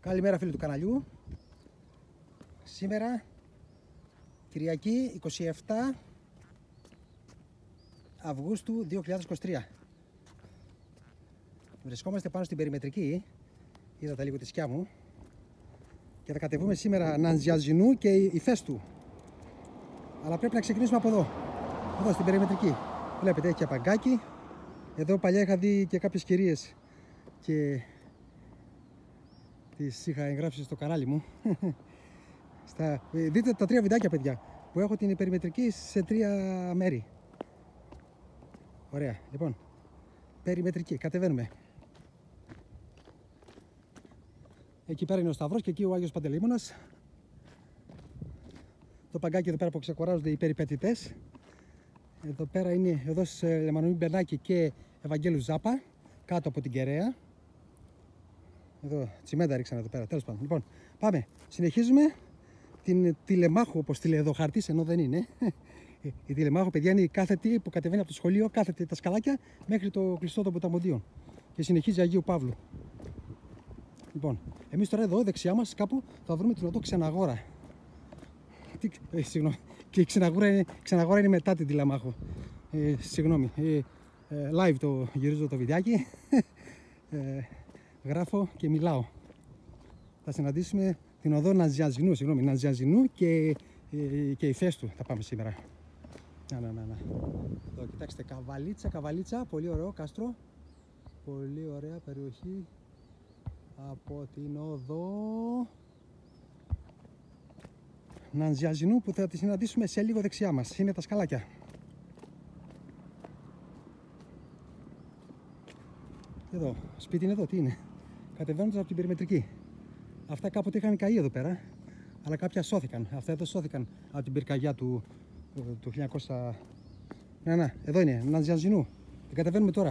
Καλημέρα φίλοι του καναλιού. Σήμερα Κυριακή 27 Αυγούστου 2023. Βρισκόμαστε πάνω στην περιμετρική. Είδατε λίγο τη σκιά μου. Και θα κατεβούμε σήμερα Ναντζιαζινού και Ηφαίστου. Αλλά πρέπει να ξεκινήσουμε από εδώ. Εδώ στην περιμετρική. Βλέπετε, έχει και παγκάκι. Εδώ παλιά είχα δει και κάποιες κυρίες και τις είχα εγγράψει στο κανάλι μου. Δείτε τα 3 βιντεάκια, παιδιά, που έχω την περιμετρική σε 3 μέρη. Ωραία, λοιπόν, περιμετρική, κατεβαίνουμε. Εκεί πέρα είναι ο Σταυρός και εκεί ο Άγιος Παντελεήμονας. Το παγκάκι εδώ πέρα που ξεκοράζονται οι περιπετητές. Εδώ πέρα είναι ο Οδός Λεμανωμή Μπερνάκη και Ευαγγέλου Ζάπα, κάτω από την Κεραία. Εδώ τσιμέντα ρίξανε εδώ πέρα, τέλος πάντων. Λοιπόν, πάμε, συνεχίζουμε την Τηλεμάχου, όπως τη λέει εδώ ο χάρτης, ενώ δεν είναι. Η Τηλεμάχου, παιδιά, είναι η κάθετη που κατεβαίνει από το σχολείο, κάθετη τα σκαλάκια μέχρι το κλειστό των Ποταμοντίων. Και συνεχίζει Αγίου Παύλου. Λοιπόν, εμείς τώρα εδώ δεξιά μας κάπου θα βρούμε την οδό Ξεναγόρα. Συγγνώμη, και η Ξεναγόρα είναι μετά την Τηλεμάχου. Συγγνώμη, live το γυρίζω το βιντεάκι. Γράφω και μιλάω. Θα συναντήσουμε την οδό Ναντζιαζινού και Ηφαίστου θα πάμε σήμερα. Να. Εδώ κοιτάξτε, καβαλίτσα, πολύ ωραίο κάστρο. Πολύ ωραία περιοχή από την οδό Ναντζιαζινού που θα τη συναντήσουμε σε λίγο δεξιά μας. Είναι τα σκαλάκια. Εδώ, σπίτι είναι εδώ, τι είναι? Κατεβαίνοντας από την περιμετρική. Αυτά κάποτε είχαν καεί εδώ πέρα, αλλά κάποια σώθηκαν. Αυτά εδώ σώθηκαν από την πυρκαγιά του 1900. Εδώ είναι, Ναντζιαζινού. Την κατεβαίνουμε τώρα.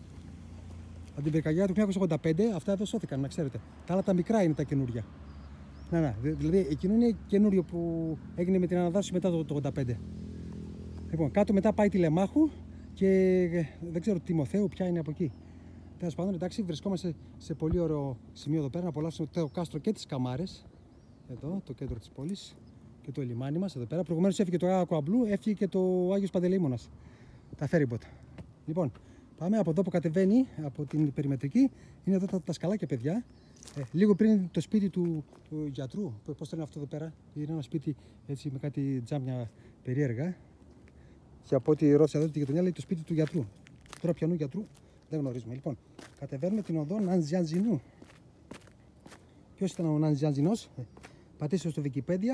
Από την πυρκαγιά του 1985, αυτά εδώ σώθηκαν, να ξέρετε. Τα άλλα τα μικρά είναι τα καινούρια. Δηλαδή εκείνο είναι καινούριο που έγινε με την αναδάσωση μετά το 85. Λοιπόν, κάτω μετά πάει Τηλεμάχου και δεν ξέρω Τιμοθέου ποια είναι από εκεί. Τέλος πάντων, εντάξει, βρισκόμαστε σε πολύ ωραίο σημείο εδώ πέρα να απολαύσουμε το κάστρο και τις Καμάρες. Εδώ, το κέντρο της πόλης και το λιμάνι μας εδώ πέρα. Προηγουμένως έφυγε το Άκο Αμπλού, έφυγε και το Άγιος Παντελεήμονας. Τα ferryboat. Λοιπόν, πάμε από εδώ που κατεβαίνει από την περιμετρική. Είναι εδώ τα σκαλάκια, παιδιά. Λίγο πριν το σπίτι του γιατρού. Πώς το λένε αυτό εδώ πέρα? Είναι ένα σπίτι έτσι με κάτι τζάμια περίεργα. Και από ό,τι ρώτησα εδώ τη γειτονιά λέει το σπίτι του γιατρού. Τώρα πιανού γιατρού δεν γνωρίζουμε. Λοιπόν, κατεβαίνουμε την οδό Ναντζιαζινού. Ποιος ήταν ο Ναντζιαζινός? Πατήστε στο Wikipedia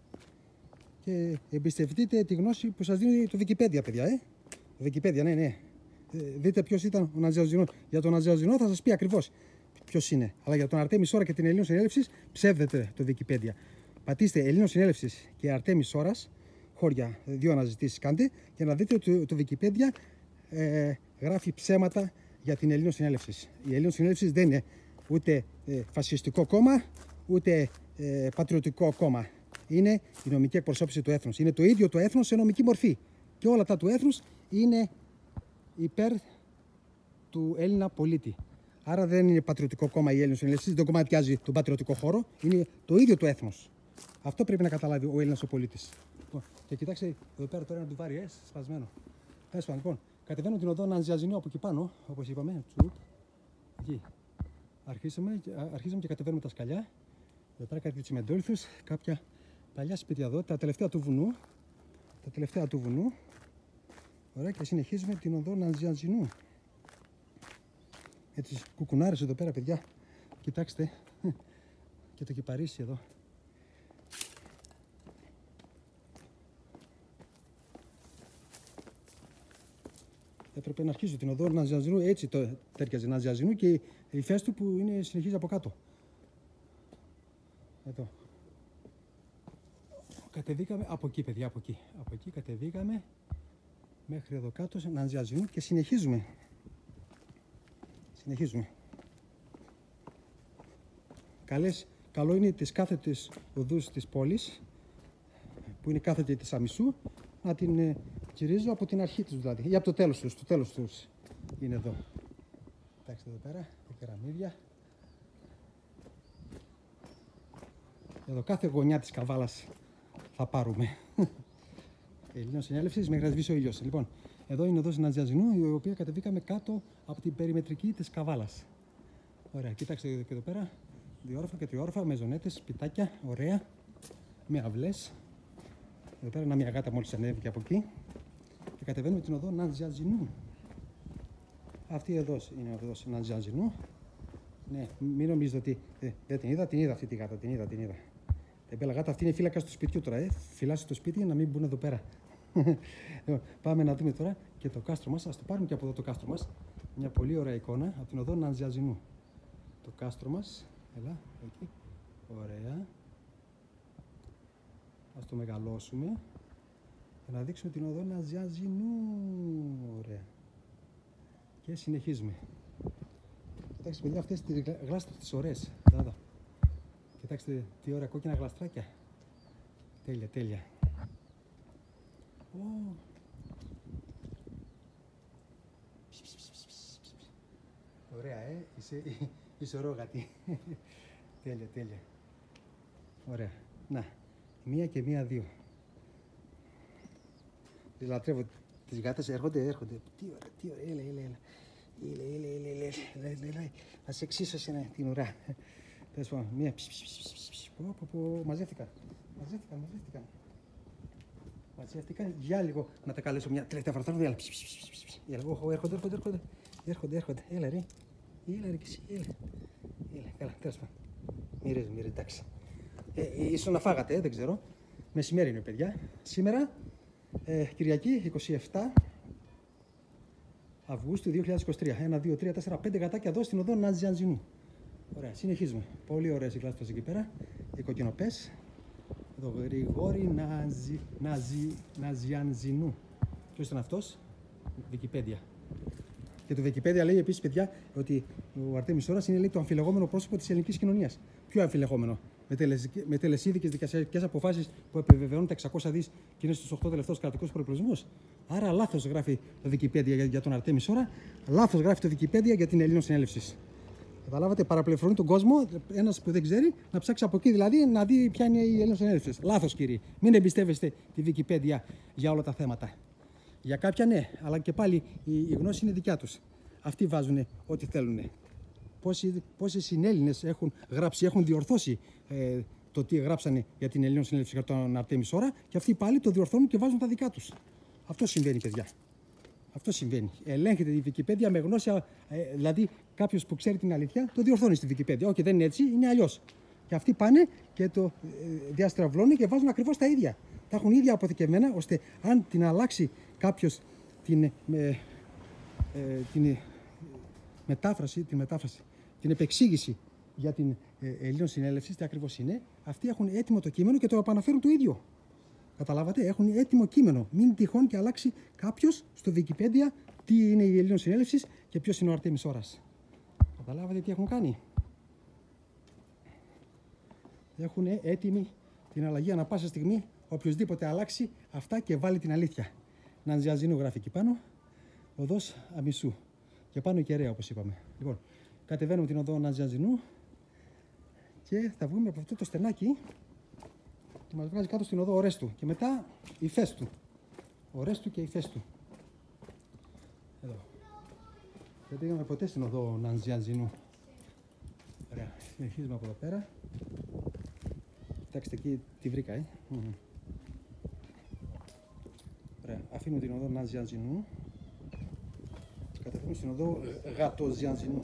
και εμπιστευτείτε τη γνώση που σας δίνει το Wikipedia, παιδιά. Το Wikipedia, ναι. Δείτε ποιος ήταν ο Ναντζιαζινό. Για τον Ναντζιαζινό θα σας πει ακριβώς ποιος είναι. Αλλά για τον Αρτέμις Ώρα και την Ελλήνων Συνέλευσης ψεύδεται το Wikipedia. Πατήστε Ελλήνων Συνέλευσης και Αρτέμις Ώρας, χώρια, 2 αναζητήσεις κάντε, για να δείτε ότι το Wikipedia γράφει ψέματα για την Ελλήνων Συνέλευσης. Η Ελλήνων Συνέλευσης δεν είναι ούτε φασιστικό κόμμα, ούτε πατριωτικό κόμμα. Είναι η νομική εκπροσώπηση του έθνους. Είναι το ίδιο το έθνος σε νομική μορφή. Και όλα τα του έθνους είναι υπέρ του Έλληνα πολίτη. Άρα δεν είναι πατριωτικό κόμμα η Έλληνος Συνέλευσης, δεν κομματιάζει τον πατριωτικό χώρο, είναι το ίδιο το έθνος. Αυτό πρέπει να καταλάβει ο Έλληνας ο πολίτης. Και κοιτάξτε εδώ πέρα τώρα ένα ντουβάρι, σπασμένο. Λοιπόν, κατεβαίνω την οδό Ναντζιαζινού από εκεί πάνω, όπως είπαμε. Εκεί. Αρχίζουμε και κατεβαίνουμε τα σκαλιά. Εδώ πέρα κάτι τσιμεντόλιθους, κάποια παλιά σπίτια εδώ, τα τελευταία του βουνού. Ωραία, και συνεχίζουμε την οδό Ναντζιαζινού. Με τις κουκουνάρες εδώ πέρα, παιδιά. Κοιτάξτε. Και το κυπαρίσι εδώ. Έπρεπε να αρχίσω την οδό Ναντζιαζινού, έτσι το τέριαζε Ναντζιαζινού και η Ηφαίστου που συνεχίζει από κάτω. Εδώ. Κατεβήκαμε από εκεί, παιδιά, από εκεί κατεβήκαμε μέχρι εδώ κάτω σε Ναντζιαζινού και συνεχίζουμε. Καλό είναι τις κάθετες οδούς της πόλης, που είναι κάθετη της Αμισού, να την γυρίζω από την αρχή τους δηλαδή, ή από το τέλος τους είναι εδώ. Εντάξει, εδώ πέρα, τα κεραμίδια. Εδώ κάθε γωνιά της Καβάλας θα πάρουμε. Ελλήνων συνέλευσης μέχρι να σβήσει ο ήλιος. Λοιπόν, εδώ είναι οδός Νατζιαζινού, η οποία κατεβήκαμε κάτω από την περιμετρική της Καβάλας. Ωραία, κοιτάξτε και εδώ πέρα. Διόροφα και τριόροφα, με ζωνέτες, σπιτάκια, ωραία. Με αυλές. Εδώ πέρα μια γάτα μόλις ανέβηκε από εκεί. Και κατεβαίνουμε την οδό Νατζιαζινού. Αυτή εδώ είναι ο οδός Νατζιαζινού. Ναι, μην νομίζετε ότι δεν την είδα αυτή τη γάτα, την είδα. Η μπέλα γάτα αυτή είναι φύλακα του σπιτιού τώρα, φυλάσσει το σπίτι για να μην μπουν εδώ πέρα. Πάμε να δούμε τώρα και το κάστρο μας. Ας το πάρουμε και από εδώ το κάστρο μας. Μια πολύ ωραία εικόνα από την οδό Νατζιαζινού. Το κάστρο μας, έλα, εκεί, ωραία. Ας το μεγαλώσουμε για να δείξουμε την οδό Νατζιαζινού, ωραία. Και συνεχίζουμε. Κοιτάξτε παιδιά, αυτές τις γλάστρες τις ωραίες. Κοιτάξτε τι ωραία κόκκινα γλαστράκια. Τέλεια. Ωραία, είσαι ωραίο γατί. Τέλεια. Ωραία. Να, μία και μία, δύο. Τις λατρεύω τις γάτες, έρχονται. Τι ωραία, έλα. Έλα. Να σε εξήσω σε την ουρά. Τέλος πάντων, μία. Μαζεύτηκαν. Για λίγο να τα καλέσω μια τελευταία φορά. Έλα. Έρχονται. Έλα ρε κι εσύ. Έλα, καλά, τέλος πάντων. Μοίρε, εντάξει. Ίσως να φάγατε, δεν ξέρω. Μεσημέρι είναι, παιδιά. Σήμερα, Κυριακή, 27 Αυγούστου 2023. 1, 2, 3, 4, 5 γατάκια εδώ στην οδό Νατζιαζινού. Ωραία, συνεχίζουμε. Πολύ ωραίες οι γλάστρες εκεί πέρα. Οι κοκκινοπές. Εδώ Γρηγόρη Νατζιαζινού. Ποιος ήταν αυτός? Wikipedia. Και το Wikipedia λέει επίσης, παιδιά, ότι ο Αρτέμις Ώρας είναι, λέει, το αμφιλεγόμενο πρόσωπο της ελληνικής κοινωνίας. Ποιο αμφιλεγόμενο? Με τελεσίδικες δικαστικές αποφάσεις που επιβεβαιώνουν τα 600 δις και είναι στους 8 τελευταίους κρατικούς προϋπολογισμούς. Άρα λάθος γράφει το Wikipedia για τον Αρτέμι Σόρα, λάθος γράφει το Wikipedia για την Ελλήνων συνέλευση. Καταλάβατε, παραπληροφορεί τον κόσμο, ένας που δεν ξέρει, να ψάξει από εκεί δηλαδή να δει ποια είναι η Ελλήνων συνέλευση. Λάθος, κύριε. Μην εμπιστεύεστε τη Wikipedia για όλα τα θέματα. Για κάποια ναι, αλλά και πάλι η γνώση είναι δικιά τους. Αυτοί βάζουν ό,τι θέλουν. Πόσοι συνέλληνες έχουν γράψει, έχουν διορθώσει το τι γράψανε για την Ελλήνων συνέλευση για τον Αρτέμι Σόρα και αυτοί πάλι το διορθώνουν και βάζουν τα δικά τους. Αυτό συμβαίνει, παιδιά. Αυτό συμβαίνει. Ελέγχεται η Wikipedia με γνώση, δηλαδή κάποιος που ξέρει την αλήθεια το διορθώνει στη Wikipedia. Όχι, δεν είναι έτσι, είναι αλλιώς. Και αυτοί πάνε και το διαστραβλώνουν και βάζουν ακριβώς τα ίδια. Τα έχουν ίδια αποθηκευμένα, ώστε αν την αλλάξει κάποιος την μετάφραση, την επεξήγηση για την Ελλήνων συνέλευση, τι ακριβώς είναι, αυτοί έχουν έτοιμο το κείμενο και το επαναφέρουν το ίδιο. Καταλάβατε, έχουν έτοιμο κείμενο. Μην τυχόν και αλλάξει κάποιος στο Wikipedia τι είναι η Ελλήνων συνέλευση και ποιος είναι ο Αρτέμις Ώρας. Καταλάβατε τι έχουν κάνει? Έχουν έτοιμη την αλλαγή ανά πάσα στιγμή. Οποιοςδήποτε αλλάξει αυτά και βάλει την αλήθεια. Νατζιαζινού γράφει εκεί πάνω. Οδός Αμισού. Και πάνω η Κεραία, όπως είπαμε. Λοιπόν, κατεβαίνουμε την οδό Νατζιαζινού και θα βγούμε από αυτό το στενάκι και μας βγάζει κάτω στην οδό Ορέστου. Και μετά η Φέστου. Ορέστου και η Φέστου. Εδώ. Δεν πήγαμε ποτέ στην οδό Νατζιαζινού. Ωραία. Συνεχίζουμε από εδώ πέρα. Κοιτάξτε εκεί τι βρήκα, Ωραία. Αφήνουμε την οδό Νατζιαζινού και κατεβαίνουμε στην οδό Γατοζιαζινού.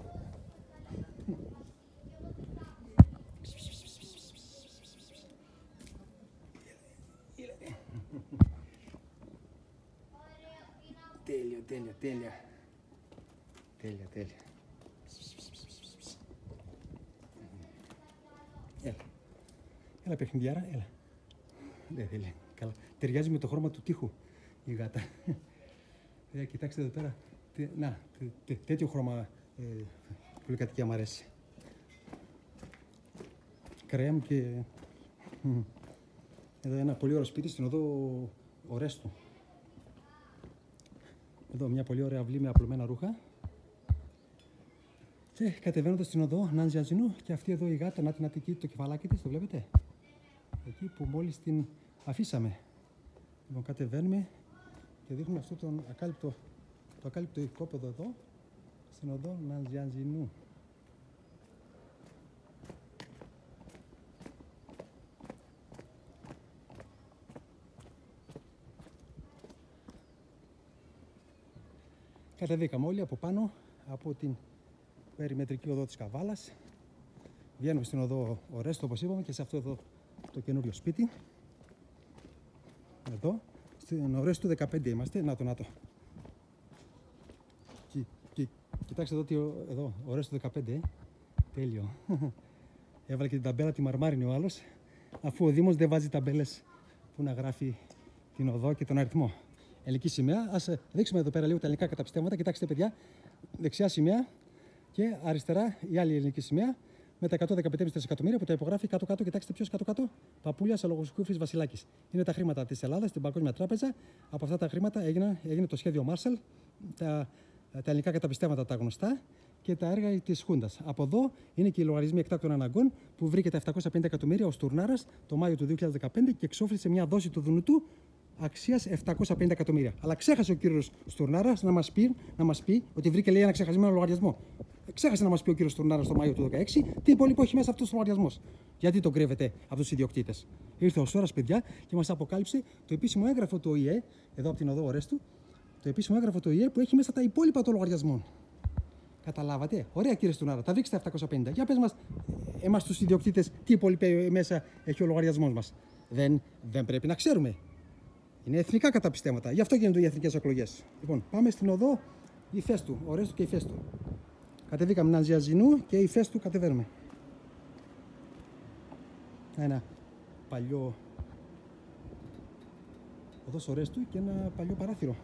Τέλεια. Έλα παιχνιδιάρα, έλα. Δεν θέλει. Καλά. Ταιριάζει με το χρώμα του τοίχου η γάτα. Κοιτάξτε εδώ πέρα. Τέτοιο χρώμα πολυκατοικία μου αρέσει. Κρέαμ και... Εδώ ένα πολύ ωραίο σπίτι στην οδό Ορέστου. Εδώ μια πολύ ωραία αυλή με απλωμένα ρούχα. Και κατεβαίνοντας στην οδό Νατζιαζινού και αυτή εδώ η γάτα, να την Αττική, το κεφαλάκι της, το βλέπετε? εκεί που μόλις την αφήσαμε. Λοιπόν, κατεβαίνουμε και δείχνουμε αυτό το ακάλυπτο οικόπεδο εδώ, στην οδό Ναζιανζινού. Κατεβήκαμε όλοι από πάνω, από την περιμετρική οδό της Καβάλας. Βγαίνουμε στην οδό Ορέστου, όπως είπαμε, και σε αυτό εδώ το καινούριο σπίτι. Εδώ, στην Ορέστου 15 είμαστε. Να το. Κοιτάξτε εδώ, Ορέστου 15, τέλειο. Έβαλε και την ταμπέλα τη μαρμάρινη ο άλλος, αφού ο Δήμος δεν βάζει ταμπέλες που να γράφει την οδό και τον αριθμό. Ελληνική σημαία. Ας δείξουμε εδώ πέρα λίγο τα ελληνικά καταπιστεύματα. Κοιτάξτε, παιδιά, δεξιά σημαία και αριστερά η άλλη ελληνική σημαία με τα 115,5 δισεκατομμύρια που τα υπογράφει κάτω-κάτω. Κοιτάξτε ποιος κάτω-κάτω. Παπούλιας Αλογοσκούφης Βασιλάκης. Είναι τα χρήματα της Ελλάδας στην Παγκόσμια Τράπεζα. Από αυτά τα χρήματα έγινε το σχέδιο Marshall, τα ελληνικά καταπιστεύματα τα γνωστά και τα έργα της Χούντας. Από εδώ είναι και οι λογαριασμοί εκτάκτων αναγκών που βρήκε τα 750 εκατομμύρια ο Στουρνάρας το Μάιο του 2015 και εξόφλησε μια δόση του Δουνουτού αξίας 750 εκατομμύρια. Αλλά ξέχασε ο κύριος Στουρνάρας να μας πει ότι βρήκε, λέει, ένα ξεχασμένο λογαριασμό. Ξέχασε να μας πει ο κύριος Στουρνάρας το Μάιο του 2016 τι υπόλοιπο έχει μέσα αυτός ο λογαριασμός. Γιατί τον κρύβεται από τους ιδιοκτήτες. Ήρθε ο Σόρας, παιδιά, και μας αποκάλυψε το επίσημο έγγραφο του ΟΗΕ, εδώ από την οδό Ορέστου, το επίσημο έγγραφο του ΟΗΕ που έχει μέσα τα υπόλοιπα των λογαριασμών. Καταλάβατε. Ωραία, κύριε Στουρνάρα, τα βρήξτε τα 750. Για πες μας, εμάς τους ιδιοκτήτες, τι υπόλοιπα μέσα έχει ο λογαριασμός μας. Δεν πρέπει να ξέρουμε. Είναι εθνικά καταπιστεύματα. Γι' αυτό γίνονται οι εθνικές εκλογές. Λοιπόν, πάμε στην οδό Ηφαίστου, Ορέστου και Ηφαίστου. Κατεβήκαμε Ναζιανζινού και Ηφαίστου κατεβαίνουμε. Ένα παλιό οδός Ορέστου και ένα παλιό παράθυρο.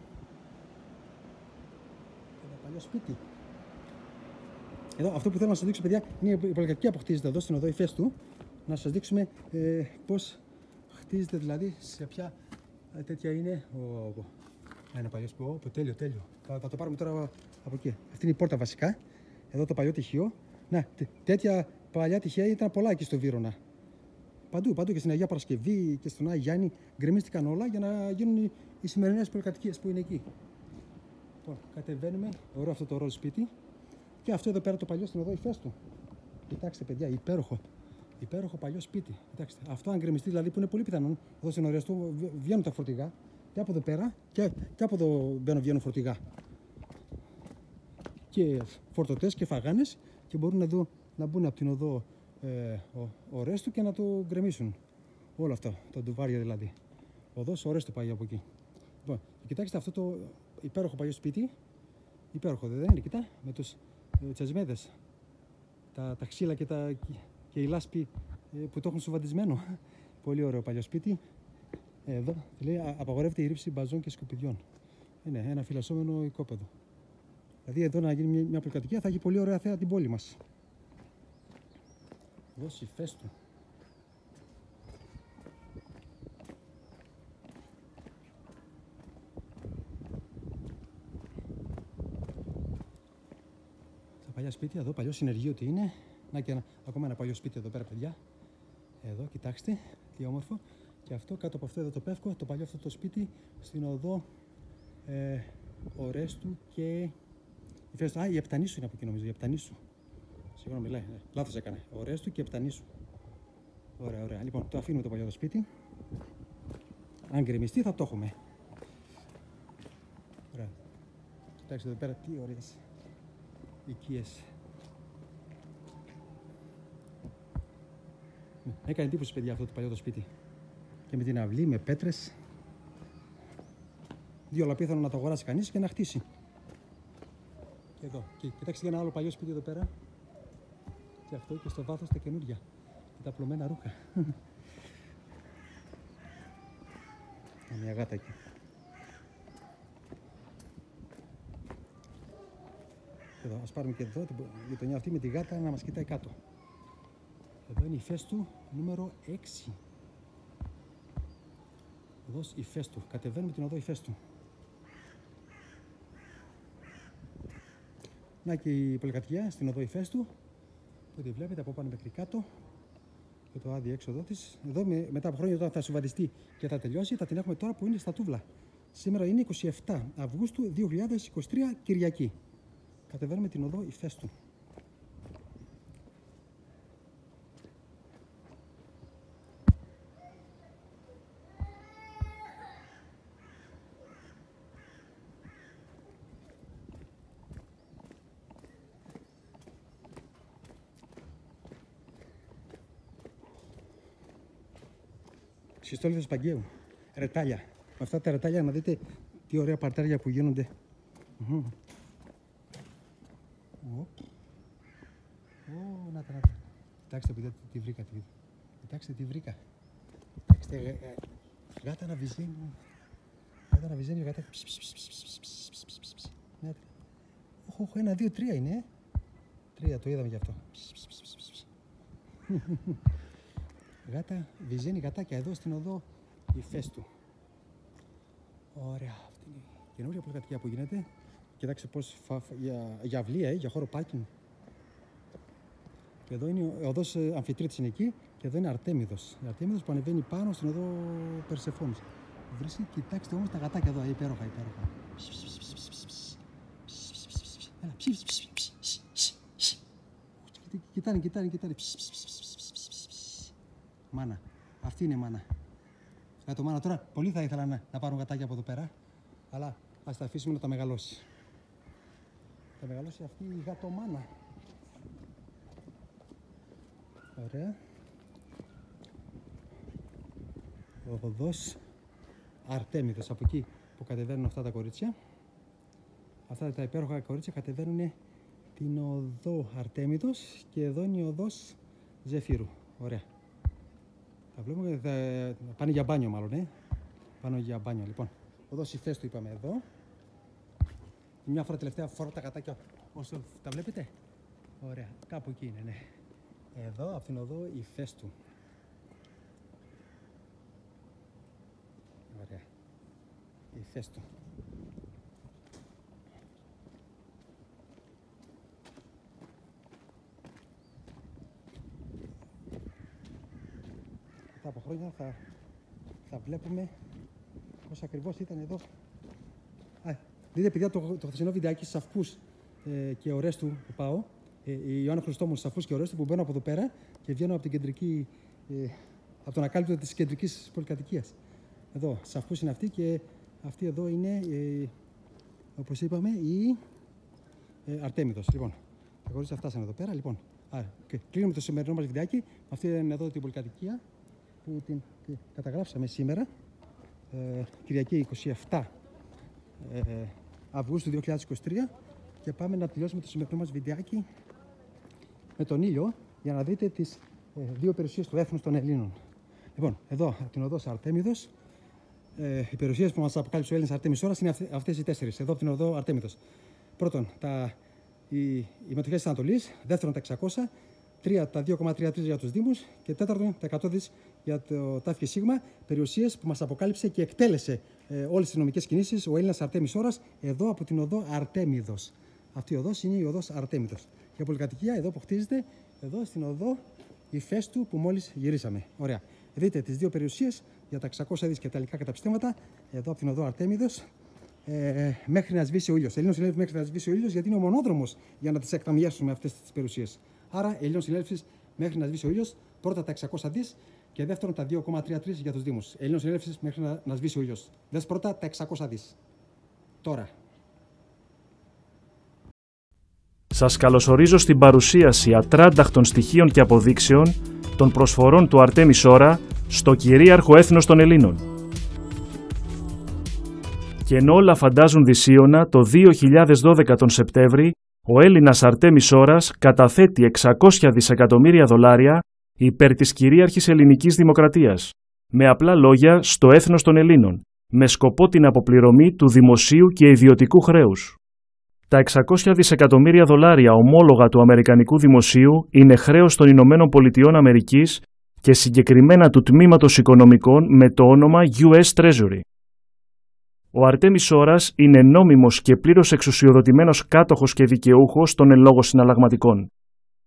Ένα παλιό σπίτι. Εδώ, αυτό που θέλω να σας δείξω, παιδιά, είναι η πολυκατοικία που χτίζεται εδώ στην οδό Ηφαίστου. Να σας δείξουμε πώς χτίζεται, δηλαδή σε ποια τέτοια είναι. Ένα παλιό σπίτι. Τέλειο. Θα το πάρουμε τώρα από εκεί. Αυτή είναι η πόρτα βασικά. Εδώ το παλιό τυχείο. Να, τέτοια παλιά τυχαία ήταν πολλά εκεί στο Βύρωνα. Παντού και στην Αγία Παρασκευή και στον Άγιο Γιάννη γκρεμίστηκαν όλα για να γίνουν οι σημερινές πολυκατοικίες που είναι εκεί. Λοιπόν, κατεβαίνουμε. Ωραίο αυτό το ροζ σπίτι. Και αυτό εδώ πέρα το παλιό στην οδό Ηφαίστου. Κοιτάξτε, παιδιά, υπέροχο παλιό σπίτι. Κοιτάξτε, αυτό αν γκρεμιστεί, δηλαδή, που είναι πολύ πιθανόν, εδώ στην Ορέστου βγαίνουν τα φορτηγά και από εδώ πέρα και από εδώ βγαίνουν φορτηγά. Και φορτωτές και φαγάνες και μπορούν να μπουν από την οδό Ορέστου και να το γκρεμίσουν. Όλο αυτό, τα ντουβάρια δηλαδή. Οδός Ορέστου πάει από εκεί. Λοιπόν, κοιτάξτε αυτό το υπέροχο παλιό σπίτι. Υπέροχο, δεν είναι, κοιτά, με τους τσασμέδες, τα ξύλα και η λάσπη που το έχουν σουβαντισμένο. Πολύ ωραίο παλιό σπίτι. Εδώ λέει απαγορεύεται η ρήψη μπαζών και σκουπιδιών. Είναι ένα φυλασσόμενο οικόπεδο. Δηλαδή εδώ να γίνει μια πολυκατοικία θα έχει πολύ ωραία θέα την πόλη μας. Εδώ Ηφαίστου. Στα παλιά σπίτια, εδώ παλιό συνεργείο τι είναι. Να και ακόμα ένα παλιό σπίτι εδώ πέρα, παιδιά. Εδώ, κοιτάξτε, τι όμορφο. Και αυτό, κάτω από αυτό εδώ το πεύκο, το παλιό αυτό το σπίτι, στην οδό Ορέστου και Ηφαίστου. Η Επτανήσου είναι από εκεί, νομίζω, η Επτανήσου. Συγγνώμη, μιλάει, λάθος έκανα. Ορέστου και Επτανήσου. Ωραία. Λοιπόν, το αφήνουμε το παλιό το σπίτι. Αν γκρεμιστεί θα το έχουμε. Ωραία. Κοιτάξτε εδώ πέρα, τι ωραίες οικίες. Έκανε εντύπωση, παιδιά, αυτό το παλιό το σπίτι. Και με την αυλή, με πέτρες. Δύο λαπίθανο να το αγοράσει κανείς και να χτίσει. Και εδώ. Και κοιτάξτε ένα άλλο παλιό σπίτι εδώ πέρα. Και αυτό και στο βάθος τα καινούργια. Και τα απλωμένα ρούχα. Μια γάτα εκεί. Εδώ, ας πάρουμε και εδώ την γειτονιά αυτή με τη γάτα να μας κοιτάει κάτω. Εδώ είναι η Ηφαίστου νούμερο 6. Οδός Ηφαίστου. Κατεβαίνουμε την οδό Ηφαίστου. Να και η πολυκατοικία στην οδό Ηφαίστου. Που τη βλέπετε από πάνω μέχρι κάτω. Και το άδειο έξοδο της. Εδώ μετά από χρόνια όταν θα συμβαδιστεί και θα τελειώσει, θα την έχουμε τώρα που είναι στα Τούβλα. Σήμερα είναι 27 Αυγούστου 2023 Κυριακή. Κατεβαίνουμε την οδό Ηφαίστου. Σχιστόλιθος Παγκαίου. Ρετάλια. Με αυτά τα ρετάλια να δείτε τι ωραία παρτάρια που γίνονται. Να τα. Κοιτάξτε παιδιά τι βρήκα. Κοιτάξτε τι βρήκα. Κοιτάξτε γάτα να βυζένει. Γάτα. Όχι, 1, 2, 3 είναι. 3 το είδαμε γι' αυτό. Γάτα, βυζένει γατάκια εδώ στην οδό Ηφαίστου. Ωραία, αυτή είναι η καινούργια πολυκατοικία που γίνεται. Κοιτάξτε πώς για αυλία, για χώρο πάρκινγκ. Και εδώ είναι ο οδός Αμφιτρίτης είναι εκεί και εδώ είναι Αρτέμιδος. Η Αρτέμιδος που ανεβαίνει πάνω στην οδό Περσεφόνης. Βρίσκει, κοιτάξτε όμως τα γατάκια εδώ, υπέροχα. Έλα, κοιτάνε. Μάνα. Αυτή είναι η μάνα. Το μάνα τώρα πολύ θα ήθελα να πάρουν γατάκια από εδώ πέρα. Αλλά ας τα αφήσουμε να τα μεγαλώσει. Θα μεγαλώσει αυτή η γατομάνα. Ωραία. Ο οδός Αρτέμιδος. Από εκεί που κατεβαίνουν αυτά τα κορίτσια. Αυτά τα υπέροχα κορίτσια κατεβαίνουν την οδό Αρτέμιδος και εδώ είναι η οδός Ζεφύρου. Ωραία. Τα βλέπουμε, θα πάνε για μπάνιο μάλλον, Πάνε για μπάνιο, λοιπόν. Οδός Ηφαίστου είπαμε εδώ. Μια φορά τελευταία φορά τα γατάκια όσο τα βλέπετε. Ωραία, κάπου εκεί είναι, Εδώ, από την οδό Ηφαίστου. Ωραία. Ηφαίστου. Από χρόνια θα βλέπουμε πώς ακριβώς ήταν εδώ. Δείτε παιδιά το χθεσινό βιντεάκι στους Αυπούς και Ορέστου που πάω. Η Ιωάννα Χρυστόμου στους Αυπούς και Ορέστου που μπαίνω από εδώ πέρα και βγαίνω από την κεντρική, από τον ακάλυπτο της κεντρικής πολυκατοικίας. Εδώ, στους Αυπούς είναι αυτή και αυτή εδώ είναι, όπως είπαμε, η Αρτέμιδος. Λοιπόν, τα κορίτσια φτάσανε εδώ πέρα. Λοιπόν, κλείνουμε το σημερινό μας βιντεάκι. Αυτή είναι εδώ την πολυκατοικία που την καταγράψαμε σήμερα, Κυριακή 27 Αυγούστου 2023 και πάμε να τελειώσουμε το σημερινό μας βιντεάκι με τον ήλιο για να δείτε τις δύο περιουσίες του έθνους των Ελλήνων. Λοιπόν, εδώ την οδός Αρτέμιδος, οι περιουσίες που μας αποκάλυψε ο Έλληνας Αρτέμις Ώρας είναι αυτές οι 4, εδώ από την οδό Αρτέμιδος. Πρώτον, οι μετοχές της Ανατολής, δεύτερον τα 600, 3 τα 2,33 για τους Δήμους και τέταρτον τα 100 δις για το ΤΑΦ και ΣΥΓΜΑ, περιουσίες που μας αποκάλυψε και εκτέλεσε όλες τις νομικές κινήσεις ο Έλληνας Αρτέμις Ώρας εδώ από την οδό Αρτέμιδος. Αυτή η οδός είναι η οδός Αρτέμιδος. Και πολυκατοικία εδώ που χτίζεται, εδώ στην οδό Ηφαίστου που μόλις γυρίσαμε. Ωραία. Δείτε τις δύο περιουσίες για τα 600 δις και τα υλικά καταπιστέματα εδώ από την οδό Αρτέμιδος. Μέχρι να σβήσει ο ήλιος. Ελλήνων συνέλευση μέχρι να σβήσει ο ήλιος, γιατί είναι ο μονόδρομος για να τις εκταμιεύσουμε αυτές τις περιουσίες. Άρα, Ελλήνων συνέλευση μέχρι να σβήσει ο ήλιος, πρώτα τα 600 δις και δεύτερον τα 2,33 για τους Δήμους. Ελλήνων συνέλευση μέχρι να σβήσει ο ήλιος. Δες πρώτα τα 600 δις. Τώρα. Σας καλωσορίζω στην παρουσίαση ατράνταχτων στοιχείων και αποδείξεων των προσφορών του Αρτέμις Ώρα στο κυρίαρχο έθνος των Ελλήνων. Και ενώ όλα φαντάζουν δυσίωνα, το 2012 τον Σεπτέμβρη, ο Έλληνας Αρτέμις Ώρας καταθέτει 600 δισεκατομμύρια δολάρια υπέρ της κυρίαρχης ελληνικής δημοκρατίας. Με απλά λόγια, στο έθνος των Ελλήνων, με σκοπό την αποπληρωμή του δημοσίου και ιδιωτικού χρέους. Τα 600 δισεκατομμύρια δολάρια ομόλογα του Αμερικανικού Δημοσίου είναι χρέος των Ηνωμένων Πολιτειών Αμερικής και συγκεκριμένα του Τμήματος Οικονομικών με το όνομα US Treasury. Ο Αρτέμις Ώρας είναι νόμιμος και πλήρως εξουσιοδοτημένος κάτοχος και δικαιούχος των εν λόγω συναλλαγματικών.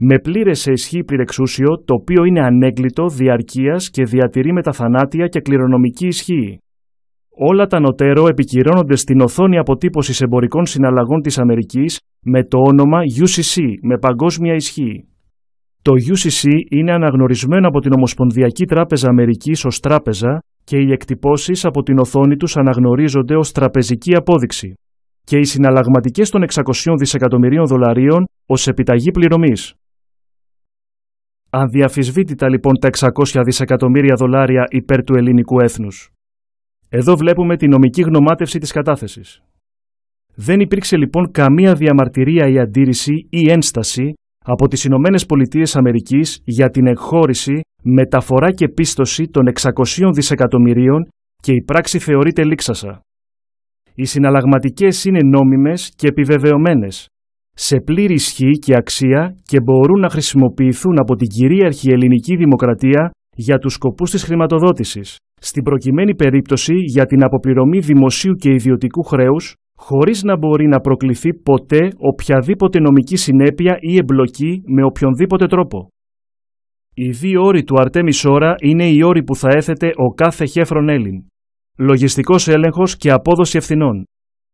με πλήρες σε ισχύ πληρεξούσιο, το οποίο είναι ανέγκλητο διαρκείας και διατηρεί μεταθανάτια και κληρονομική ισχύ. Όλα τα νοτέρω επικυρώνονται στην οθόνη αποτύπωσης εμπορικών συναλλαγών της Αμερικής με το όνομα UCC με παγκόσμια ισχύ. Το UCC είναι αναγνωρισμένο από την Ομοσπονδιακή Τράπεζα Αμερικής ως τράπεζα και οι εκτυπώσεις από την οθόνη τους αναγνωρίζονται ως τραπεζική απόδειξη και οι συναλλαγματικές των 600 δισεκατομμυρίων δολαρίων ως επιταγή πληρωμής. Αδιαφυσβήτητα λοιπόν τα 600 δισεκατομμύρια δολάρια υπέρ του ελληνικού έθνους. Εδώ βλέπουμε τη νομική γνωμάτευση της κατάθεσης. Δεν υπήρξε λοιπόν καμία διαμαρτυρία ή αντίρρηση ή ένσταση από τις Ηνωμένες Πολιτείες Αμερικής για την εκχώρηση, μεταφορά και πίστοση των 600 δισεκατομμυρίων και η πράξη θεωρείται λήξασα. Οι συναλλαγματικές είναι νόμιμες και επιβεβαιωμένες, σε πλήρη ισχύ και αξία και μπορούν να χρησιμοποιηθούν από την κυρίαρχη ελληνική δημοκρατία για τους σκοπούς της χρηματοδότησης, στην προκειμένη περίπτωση για την αποπληρωμή δημοσίου και ιδιωτικού χρέους, χωρίς να μπορεί να προκληθεί ποτέ οποιαδήποτε νομική συνέπεια ή εμπλοκή με οποιονδήποτε τρόπο. Οι δύο όροι του Αρτέμις Ώρα είναι οι όροι που θα έθετε ο κάθε χέφρον Έλλην. Λογιστικός έλεγχος και απόδοση ευθυνών.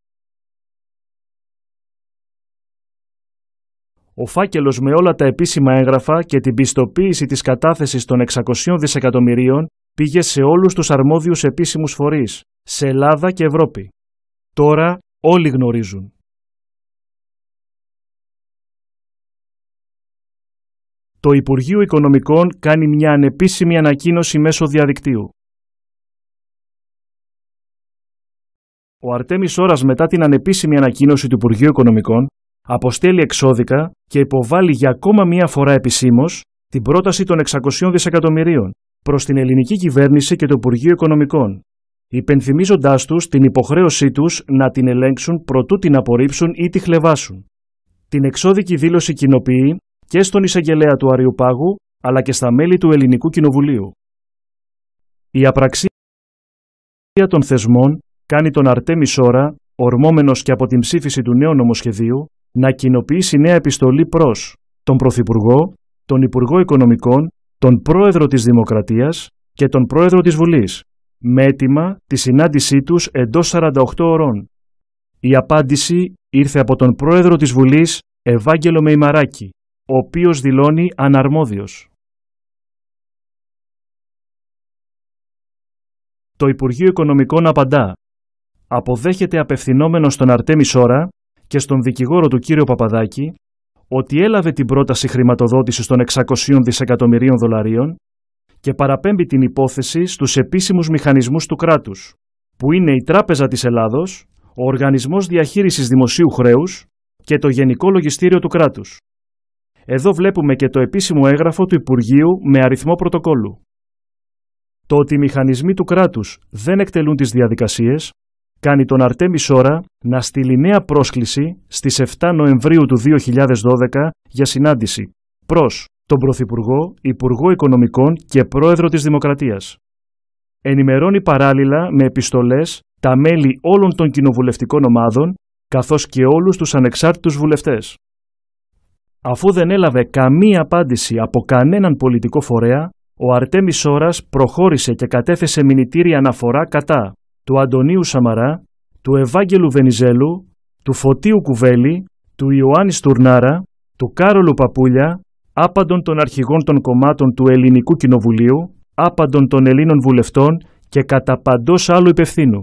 Ο φάκελος με όλα τα επίσημα έγγραφα και την πιστοποίηση της κατάθεσης των 600 δισεκατομμυρίων πήγε σε όλους τους αρμόδιους επίσημους φορείς, σε Ελλάδα και Ευρώπη. Τώρα όλοι γνωρίζουν. Το Υπουργείο Οικονομικών κάνει μια ανεπίσημη ανακοίνωση μέσω διαδικτύου. Ο Αρτέμις Ώρας μετά την ανεπίσημη ανακοίνωση του Υπουργείου Οικονομικών αποστέλει εξώδικα και υποβάλλει για ακόμα μία φορά επισήμως την πρόταση των 600 δισεκατομμυρίων προς την ελληνική κυβέρνηση και το Υπουργείο Οικονομικών, υπενθυμίζοντάς τους την υποχρέωσή τους να την ελέγξουν προτού την απορρίψουν ή τη χλευάσουν. Την εξώδικη δήλωση κοινοποιεί και στον εισαγγελέα του Αριουπάγου, αλλά και στα μέλη του Ελληνικού Κοινοβουλίου. Η απραξία των θεσμών κάνει τον Αρτέμις Ώρα, ορμόμενος και από την ψήφιση του νέου νομοσχεδίου, να κοινοποιήσει νέα επιστολή προς τον Πρωθυπουργό, τον Υπουργό Οικονομικών, τον Πρόεδρο της Δημοκρατίας και τον Πρόεδρο της Βουλής, με αίτημα τη συνάντησή τους εντός 48 ωρών. Η απάντηση ήρθε από τον Πρόεδρο της Βουλής, Ευάγγελο Μεϊμαράκη, ο οποίος δηλώνει αναρμόδιος. Το Υπουργείο Οικονομικών απαντά. Αποδέχεται απευθυνόμενο στον Αρτέμις Ώρα και στον δικηγόρο του κύριο Παπαδάκη ότι έλαβε την πρόταση χρηματοδότησης των 600 δισεκατομμυρίων δολαρίων και παραπέμπει την υπόθεση στους επίσημους μηχανισμούς του κράτους, που είναι η Τράπεζα της Ελλάδος, ο Οργανισμός Διαχείρισης Δημοσίου Χρέους και το Γενικό Λογιστήριο του Κράτους. Εδώ βλέπουμε και το επίσημο έγγραφο του Υπουργείου με αριθμό πρωτοκόλλου. Το ότι οι μηχανισμοί του κράτους δεν εκτελούν τις διαδικασίες κάνει τον Αρτέμις Ώρα να στείλει νέα πρόσκληση στις 7 Νοεμβρίου του 2012 για συνάντηση προς τον Πρωθυπουργό, Υπουργό Οικονομικών και Πρόεδρο της Δημοκρατίας. Ενημερώνει παράλληλα με επιστολές τα μέλη όλων των κοινοβουλευτικών ομάδων καθώς και όλους τους ανεξάρτητους βουλευτές. Αφού δεν έλαβε καμία απάντηση από κανέναν πολιτικό φορέα, ο Αρτέμις Ώρας προχώρησε και κατέθεσε μηνυτήρια αναφορά κατά του Αντωνίου Σαμαρά, του Ευάγγελου Βενιζέλου, του Φωτίου Κουβέλη, του Ιωάννη Στουρνάρα, του Κάρολου Παπούλια, άπαντων των αρχηγών των κομμάτων του Ελληνικού Κοινοβουλίου, άπαντων των Ελλήνων βουλευτών και κατά παντός άλλου υπευθύνου.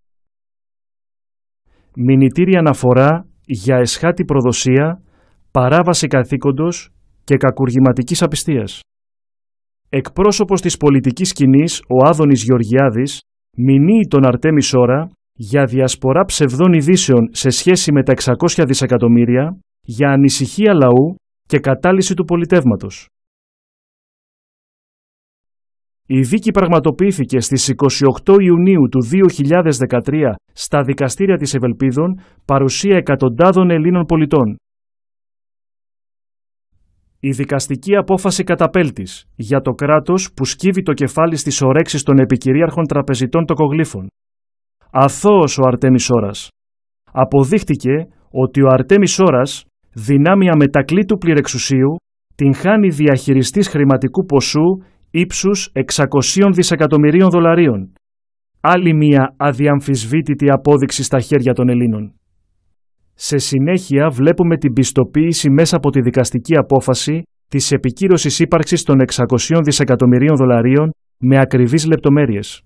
Μηνυτήρια αναφορά για εσχάτη προδοσία, παράβαση καθήκοντος και κακουργηματικής απιστίας. Εκπρόσωπος της πολιτικής σκηνής, ο Άδωνης Γεωργιάδης, μηνύει τον Αρτέμις Ώρα για διασπορά ψευδών ειδήσεων σε σχέση με τα 600 δισεκατομμύρια, για ανησυχία λαού και κατάλυση του πολιτεύματος. Η δίκη πραγματοποιήθηκε στις 28 Ιουνίου του 2013 στα δικαστήρια της Ευελπίδων, παρουσία εκατοντάδων Ελλήνων πολιτών. Η δικαστική απόφαση καταπέλτης για το κράτος που σκύβει το κεφάλι στις ορέξεις των επικυρίαρχων τραπεζιτών τοκογλύφων. Αθώος ο Αρτέμις Ώρας. Αποδείχτηκε ότι ο Αρτέμις Ώρας, δυνάμει αμετακλήτου πληρεξουσίου, την χάνει διαχειριστής χρηματικού ποσού ύψους 600 δισεκατομμυρίων δολαρίων. Άλλη μία αδιαμφισβήτητη απόδειξη στα χέρια των Ελλήνων. Σε συνέχεια βλέπουμε την πιστοποίηση μέσα από τη δικαστική απόφαση της επικύρωσης ύπαρξης των 600 δισεκατομμυρίων δολαρίων με ακριβείς λεπτομέρειες.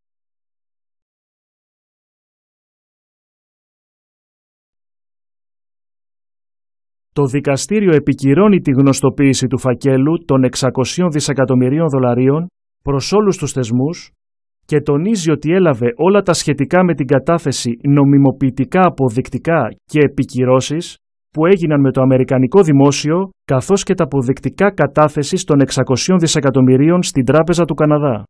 Το δικαστήριο επικυρώνει τη γνωστοποίηση του φακέλου των 600 δισεκατομμυρίων δολαρίων προς όλους τους θεσμούς και τονίζει ότι έλαβε όλα τα σχετικά με την κατάθεση νομιμοποιητικά αποδεικτικά και επικυρώσεις που έγιναν με το αμερικανικό δημόσιο, καθώς και τα αποδεικτικά κατάθεσης των 600 δισεκατομμυρίων στην Τράπεζα του Καναδά.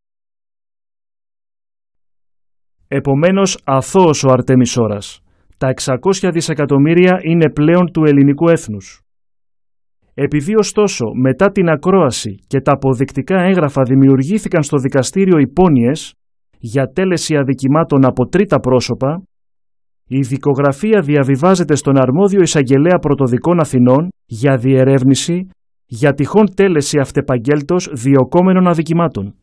Επομένως, αθώος ο Αρτέμις Ώρας. Τα 600 δισεκατομμύρια είναι πλέον του ελληνικού έθνους. Επειδή ωστόσο μετά την ακρόαση και τα αποδεικτικά έγγραφα δημιουργήθηκαν στο δικαστήριο υπόνοιες για τέλεση αδικημάτων από τρίτα πρόσωπα, η δικογραφία διαβιβάζεται στον αρμόδιο εισαγγελέα πρωτοδικών Αθηνών για διερεύνηση για τυχόν τέλεση αυτεπαγγέλτος διωκόμενων αδικημάτων.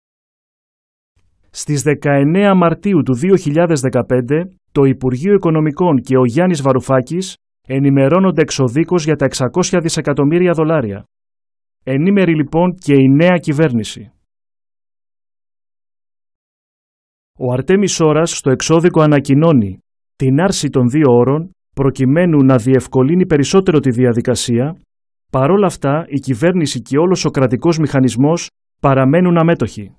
Στις 19 Μαρτίου του 2015, το Υπουργείο Οικονομικών και ο Γιάννης Βαρουφάκης ενημερώνονται εξοδίκως για τα 600 δισεκατομμύρια δολάρια. Ενήμερη λοιπόν και η νέα κυβέρνηση. Ο Αρτέμις Ώρας στο εξώδικο ανακοινώνει την άρση των 2 ώρων προκειμένου να διευκολύνει περισσότερο τη διαδικασία. Παρόλα αυτά, η κυβέρνηση και όλος ο κρατικός μηχανισμός παραμένουν αμέτωχοι.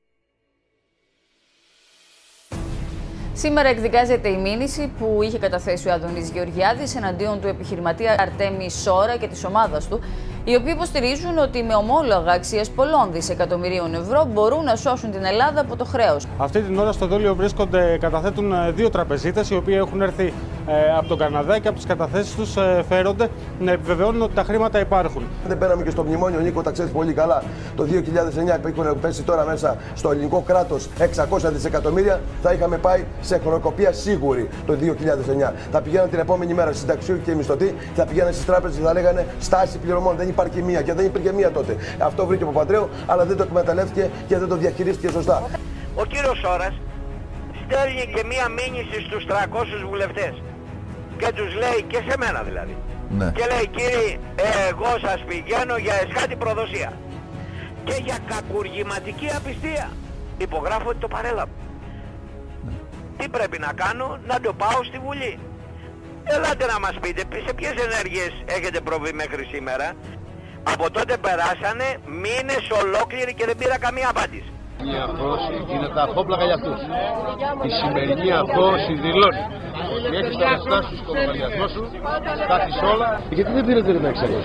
Σήμερα εκδικάζεται η μήνυση που είχε καταθέσει ο Αντώνης Γεωργιάδης εναντίον του επιχειρηματία Αρτέμι Σόρα και της ομάδας του, οι οποίοι υποστηρίζουν ότι με ομόλογα αξίας πολλών δισεκατομμυρίων ευρώ μπορούν να σώσουν την Ελλάδα από το χρέος. Αυτή την ώρα στο δόλιο καταθέτουν 2 τραπεζίτες οι οποίοι έχουν έρθει από τον Καναδά και από τις καταθέσεις τους φέρονται να επιβεβαιώνουν ότι τα χρήματα υπάρχουν. Δεν πέραμε και στο μνημόνιο, Νίκο, τα ξέρεις πολύ καλά. Το 2009 που έχουν πέσει τώρα μέσα στο ελληνικό κράτος 600 δισεκατομμύρια, θα είχαμε πάει σε χρονοκοπία σίγουρη το 2009. Θα πηγαίναν την επόμενη μέρα στις συνταξιούχοι και οι μισθωτοί, θα πηγαίναν στις τράπεζες και θα λέγανε στάση πληρωμών. Δεν υπάρχει μία και δεν υπήρχε μία τότε. Αυτό βρήκε ο Παπαντρέου, αλλά δεν το εκμεταλλεύτηκε και δεν το διαχειρίστηκε σωστά. Ο κύριος Σόρας στέλνει και μία μήνυση στους 300 βουλευτές και τους λέει, και σε μένα δηλαδή, ναι. Και λέει, κύριοι, εγώ σας πηγαίνω για εσχάτη προδοσία και για κακουργηματική απιστία. Υπογράφω ότι το παρέλαβα. Ναι. Τι πρέπει να κάνω? Να το πάω στη Βουλή. Ελάτε να μας πείτε σε ποιες ενέργειες έχετε προβεί μέχρι σήμερα. Από τότε περάσανε μήνες ολόκληροι και δεν πήρα καμία απάντηση. Η αθώωση είναι τα αφόπλακα για αυτούς. Η σημερινή αθώωση δηλώνει ότι έχεις τα λεφτά σου στο λογαριασμό σου, τα έχεις όλα. Γιατί δεν πήρατε τα 600?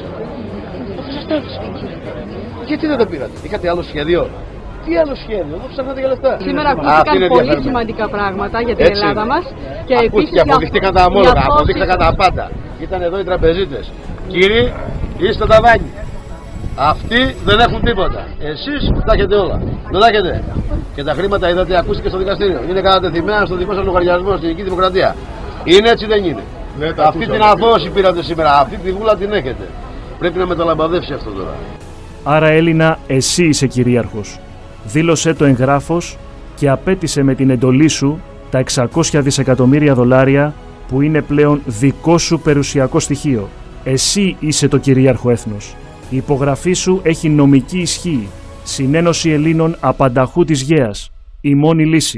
Γιατί δεν τα πήρατε? Είχατε άλλο σχέδιο? Τι άλλο σχέδιο? Δεν ψάχνατε για λεφτά. Σήμερα ακούστηκαν πολύ σημαντικά πράγματα για την Ελλάδα μας. Και ακούστηκε, αποδείχτηκαν τα ομόλογα, αποδείχτηκαν τα πάντα. Ήταν εδώ οι τραπεζίτες. Κύριοι, είστε τα ταβάνι. Αυτοί δεν έχουν τίποτα. Εσείς τα έχετε όλα. Δεν τα έχετε. Και τα χρήματα, είδατε, ακούστηκε στο δικαστήριο. Είναι κατατεθειμένα στο δικό σας λογαριασμό στην Ελληνική Δημοκρατία. Είναι έτσι, δεν είναι? Αυτή την αθώωση πήρατε σήμερα. Αυτή τη βούλα την έχετε. Πρέπει να μεταλαμπαδεύσει αυτό τώρα. Άρα, Έλληνα, εσύ είσαι κυρίαρχος. Δήλωσέ το εγγράφος και απέτησε με την εντολή σου τα 600 δισεκατομμύρια δολάρια που είναι πλέον δικό σου περιουσιακό στοιχείο. Εσύ είσαι το κυρίαρχο έθνος. Η υπογραφή σου έχει νομική ισχύ. Συνένωση Ελλήνων απανταχού της Γαίας. Η μόνη λύση.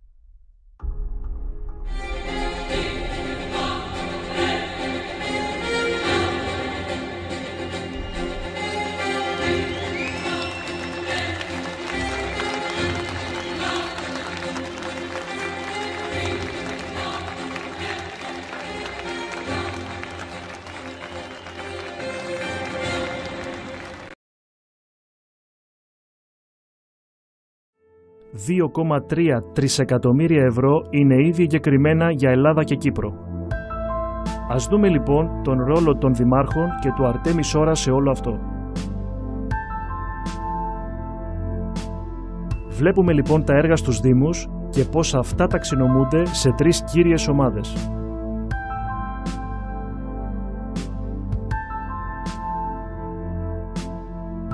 $2,3 τρισεκατομμύρια ευρώ είναι ήδη εγκεκριμένα για Ελλάδα και Κύπρο. Ας δούμε λοιπόν τον ρόλο των δημάρχων και του Αρτέμι Σόρα σε όλο αυτό. Βλέπουμε λοιπόν τα έργα στους Δήμους και πώς αυτά ταξινομούνται σε 3 κύριες ομάδες.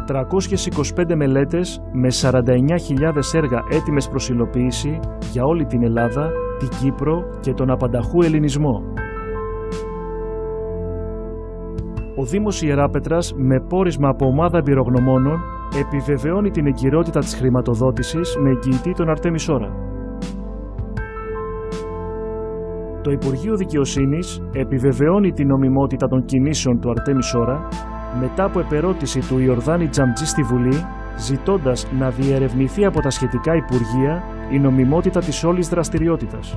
425 μελέτες με 49.000 έργα έτοιμες προς υλοποίηση για όλη την Ελλάδα, την Κύπρο και τον απανταχού ελληνισμό. Ο Δήμος Ιεράπετρας, με πόρισμα από ομάδα εμπειρογνωμόνων, επιβεβαιώνει την εγκυρότητα της χρηματοδότησης με εγγυητή τον Αρτέμι Σόρα. Το Υπουργείο Δικαιοσύνης επιβεβαιώνει την νομιμότητα των κινήσεων του Αρτέμι Σόρα μετά από επερώτηση του Ιορδάνη Τζαμτζή στη Βουλή, ζητώντας να διερευνηθεί από τα σχετικά Υπουργεία η νομιμότητα της όλης δραστηριότητας.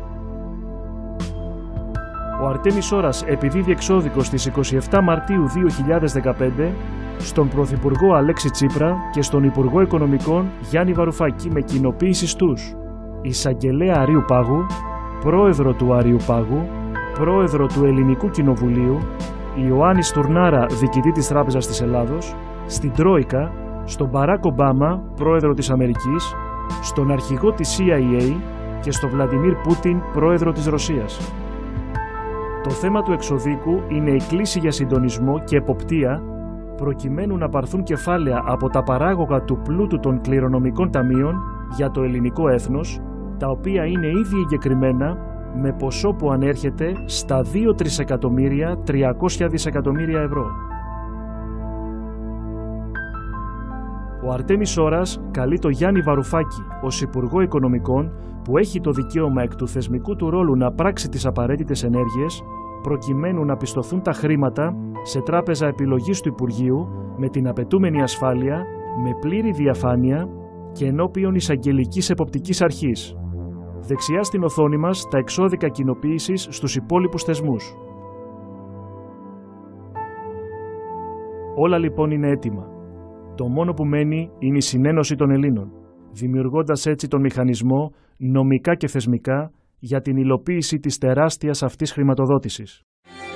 Ο Αρτέμις Σόρας επιδίδει εξώδικο στις 27 Μαρτίου 2015 στον Πρωθυπουργό Αλέξη Τσίπρα και στον Υπουργό Οικονομικών Γιάννη Βαρουφάκη με κοινοποίηση στους Εισαγγελέα Αρείου Πάγου, Πρόεδρο του Αρείου Πάγου, Πρόεδρο του Ελληνικού Κοινοβουλίου, Ιωάννη Στουρνάρα, Διοικητή της Τράπεζας της Ελλάδος, στην Τρόικα, στον Μπαράκ Ομπάμα, Πρόεδρο της Αμερικής, στον Αρχηγό της CIA και στον Βλαντιμίρ Πούτιν, Πρόεδρο της Ρωσίας. Το θέμα του εξωδίκου είναι η κλίση για συντονισμό και εποπτεία προκειμένου να πάρθουν κεφάλαια από τα παράγωγα του πλούτου των κληρονομικών ταμείων για το ελληνικό έθνος, τα οποία είναι ήδη εγκεκριμένα με ποσό που ανέρχεται στα 2.300.300 δισεκατομμύρια ευρώ. Ο Αρτέμις Σόρας καλεί το Γιάννη Βαρουφάκη ως Υπουργό Οικονομικών, που έχει το δικαίωμα εκ του θεσμικού του ρόλου να πράξει τις απαραίτητες ενέργειες, προκειμένου να πιστωθούν τα χρήματα σε τράπεζα επιλογής του Υπουργείου με την απαιτούμενη ασφάλεια, με πλήρη διαφάνεια και ενώπιον εισαγγελικής εποπτικής αρχής. Δεξιά στην οθόνη μας τα εξώδικα κοινοποίησης στους υπόλοιπους θεσμούς. Όλα λοιπόν είναι έτοιμα. Το μόνο που μένει είναι η συνένωση των Ελλήνων, δημιουργώντας έτσι τον μηχανισμό νομικά και θεσμικά για την υλοποίηση της τεράστιας αυτής χρηματοδότησης.